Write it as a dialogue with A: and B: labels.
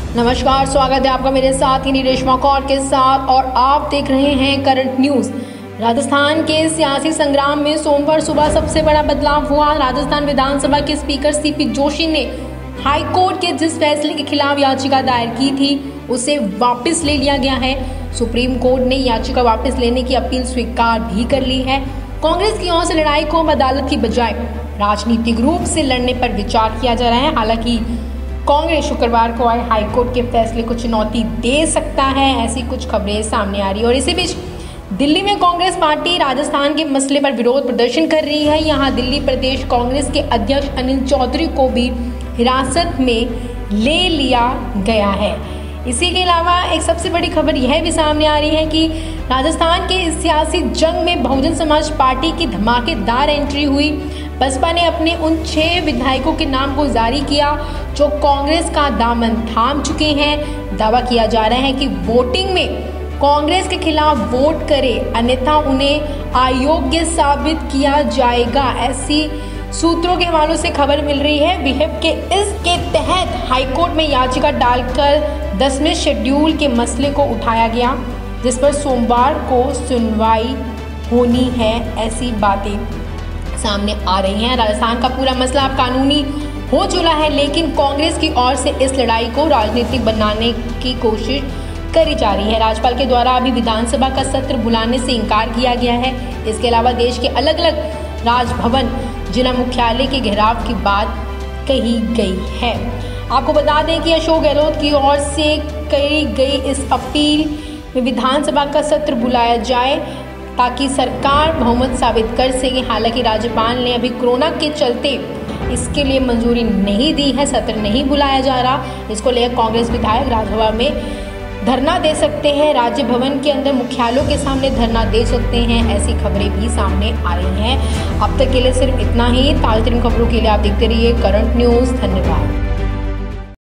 A: नमस्कार, स्वागत है आपका मेरे साथ ही रेशमा कौर के साथ और आप देख रहे हैं करंट न्यूज। राजस्थान के सियासी संग्राम में सोमवार सुबह सबसे बड़ा बदलाव हुआ। राजस्थान विधानसभा के स्पीकर सीपी जोशी ने हाई कोर्ट के जिस फैसले के खिलाफ याचिका दायर की थी उसे वापस ले लिया गया है। सुप्रीम कोर्ट ने याचिका वापस लेने की अपील स्वीकार भी कर ली है। कांग्रेस की ओर से लड़ाई को अदालत की बजाय राजनीतिक रूप से लड़ने पर विचार किया जा रहा है। हालांकि कांग्रेस शुक्रवार को आए हाईकोर्ट के फैसले को चुनौती दे सकता है, ऐसी कुछ खबरें सामने आ रही है। और इसी बीच दिल्ली में कांग्रेस पार्टी राजस्थान के मसले पर विरोध प्रदर्शन कर रही है। यहाँ दिल्ली प्रदेश कांग्रेस के अध्यक्ष अनिल चौधरी को भी हिरासत में ले लिया गया है। इसी के अलावा एक सबसे बड़ी खबर यह भी सामने आ रही है कि राजस्थान के इस सियासी जंग में बहुजन समाज पार्टी की धमाकेदार एंट्री हुई। बसपा ने अपने उन 6 विधायकों के नाम को जारी किया जो कांग्रेस का दामन थाम चुके हैं। दावा किया जा रहा है कि वोटिंग में कांग्रेस के खिलाफ वोट करें, अन्यथा उन्हें अयोग्य साबित किया जाएगा। ऐसी सूत्रों के हवालों से खबर मिल रही है। विहिप के इसके तहत हाईकोर्ट में याचिका डालकर 10वें शेड्यूल के मसले को उठाया गया, जिस पर सोमवार को सुनवाई होनी है। ऐसी बातें सामने आ रही हैं। राजस्थान का पूरा मसला अब कानूनी हो चुका है, लेकिन कांग्रेस की ओर से इस लड़ाई को राजनीतिक बनाने की कोशिश करी जा रही है। राज्यपाल के द्वारा अभी विधानसभा का सत्र बुलाने से इनकार किया गया है। इसके अलावा देश के अलग अलग राजभवन, जिला मुख्यालय के घेराव की बात कही गई है। आपको बता दें कि अशोक गहलोत की ओर से करी गई इस अपील में विधानसभा का सत्र बुलाया जाए ताकि सरकार बहुमत साबित कर सके। हालांकि राज्यपाल ने अभी कोरोना के चलते इसके लिए मंजूरी नहीं दी है, सत्र नहीं बुलाया जा रहा। इसको लेकर कांग्रेस विधायक राजभवन में धरना दे सकते हैं, राज्य भवन के अंदर मुख्यालयों के सामने धरना दे सकते हैं। ऐसी खबरें भी सामने आ रही हैं। अब तक के लिए सिर्फ इतना ही। ताज़ा खबरों के लिए आप देखते रहिए करंट न्यूज़। धन्यवाद।